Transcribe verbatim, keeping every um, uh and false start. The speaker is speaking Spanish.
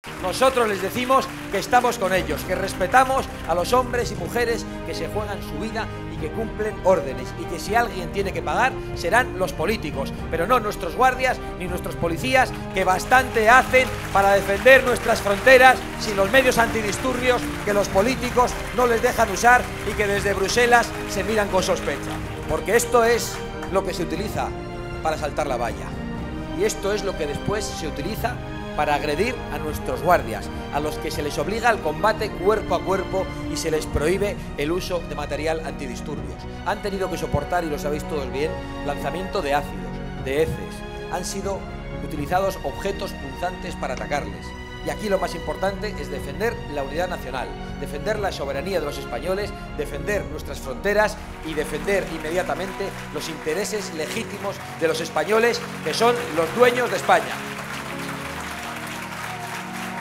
Nosotros les decimos que estamos con ellos, que respetamos a los hombres y mujeres que se juegan su vida y que cumplen órdenes, y que si alguien tiene que pagar serán los políticos, pero no nuestros guardias ni nuestros policías, que bastante hacen para defender nuestras fronteras sin los medios antidisturbios que los políticos no les dejan usar y que desde Bruselas se miran con sospecha. Porque esto es lo que se utiliza para saltar la valla, y esto es lo que después se utiliza para agredir a nuestros guardias, a los que se les obliga al combate cuerpo a cuerpo y se les prohíbe el uso de material antidisturbios. Han tenido que soportar, y lo sabéis todos bien, lanzamiento de ácidos, de heces. Han sido utilizados objetos punzantes para atacarles. Y aquí lo más importante es defender la unidad nacional, defender la soberanía de los españoles, defender nuestras fronteras y defender inmediatamente los intereses legítimos de los españoles, que son los dueños de España.